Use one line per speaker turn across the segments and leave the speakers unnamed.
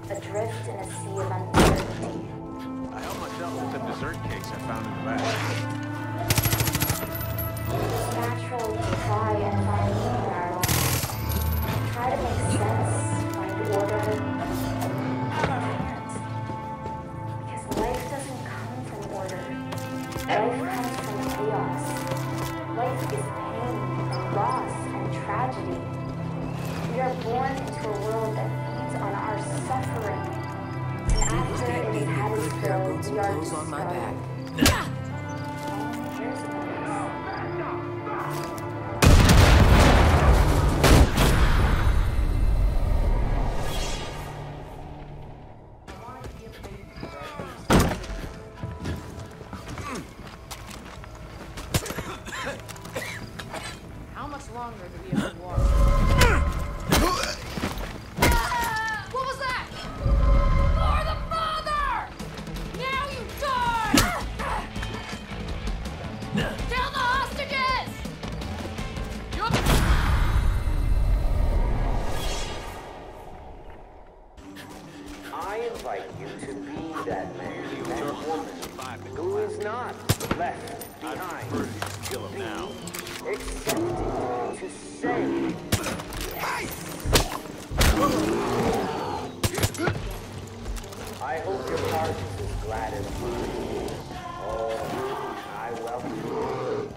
adrift in a sea of uncertainty.
I helped myself with the dessert cakes I found in the bag.
It's natural to try and find meaning in our lives. Try to make sense, find order. I can't. Because life doesn't come from order. Life comes from chaos. Life is pain and loss and tragedy. We are born into a world that feeds on our suffering. And after it has had its fill, we are destroyed.
On my back.
Here's the
How much longer do we have to walk? What was that? For the father! Now you die! Kill the hostages!
I invite you to be that man, that woman, who is not left behind.
Kill him now.
Accepting to say I hope your heart is as glad as mine. Oh, I welcome you.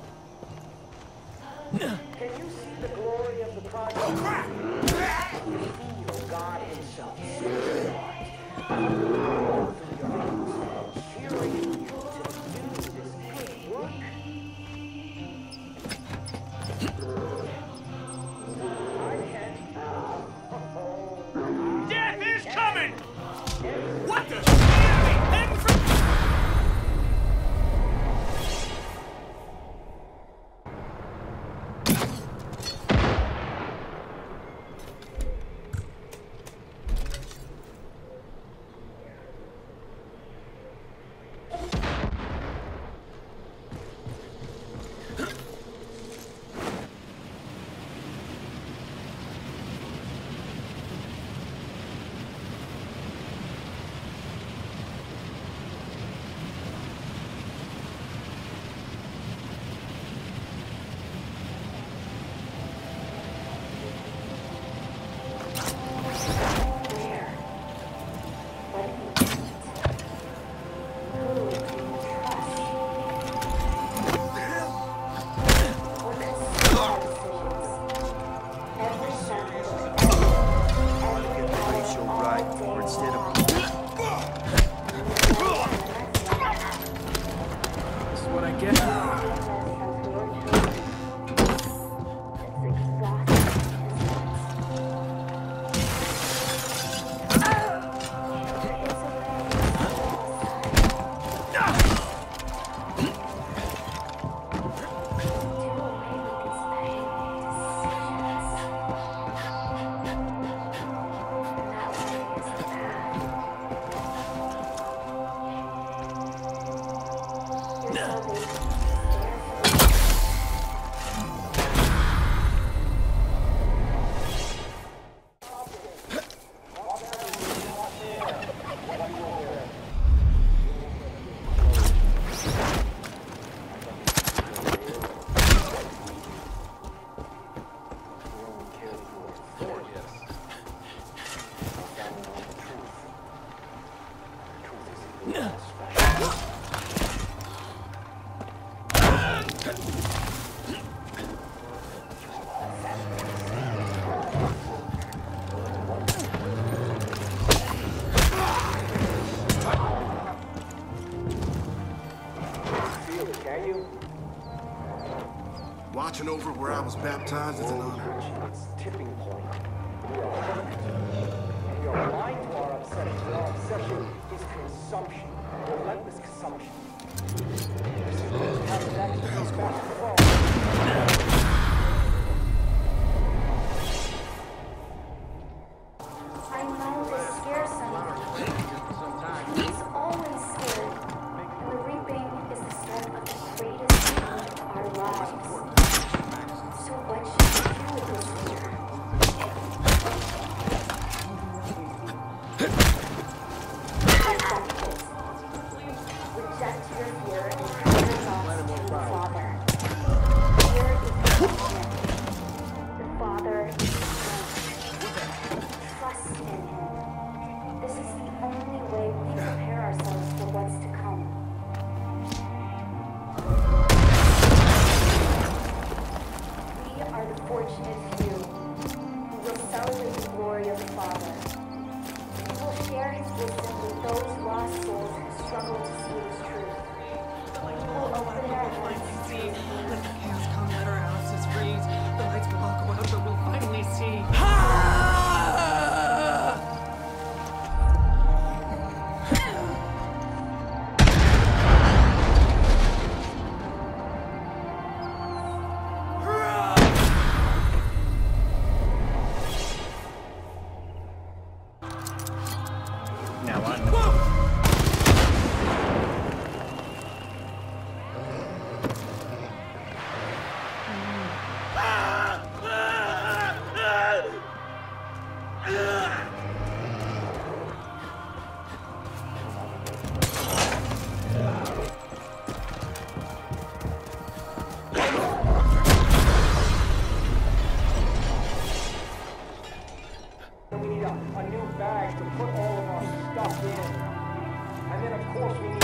Can you see the glory of the project? Feel God himself in your heart. Cheering you to do this good work.
Death is coming! What the?
Watching over where I was baptized is an honor.
It's tipping point. We are hooked. And we are blind to our obsession. Our obsession is consumption. Relentless consumption. How does that comes back to fall?
I know this scares someone. He's always scared. And the reaping is the start of the greatest change of our lives. So what should we do with this fear? what's to come. We are the fortunate few who will celebrate the glory of the Father. We will share his wisdom with those lost souls who struggle to see his truth. We will open their hearts to his
Let
peace.
the chaos come, let our houses freeze. The lights will all go out, but we'll finally see.
Now on.
We need a new bag to put all of our stuff in. And then, of course, we need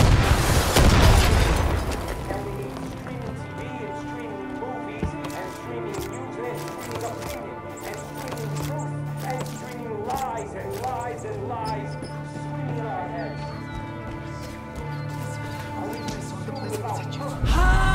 streaming TV and streaming movies and streaming music and streaming opinion and streaming truth and streaming lies and lies and lies streaming in our heads. I'll leave this on the place without her.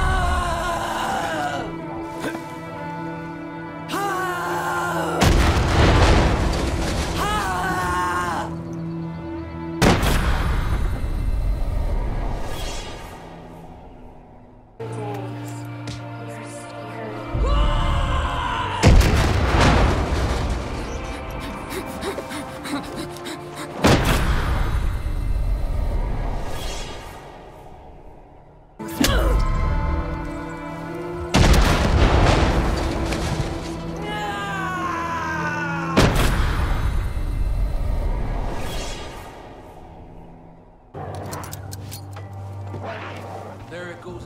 There it goes.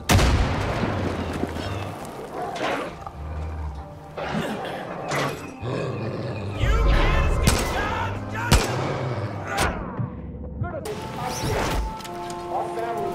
Our family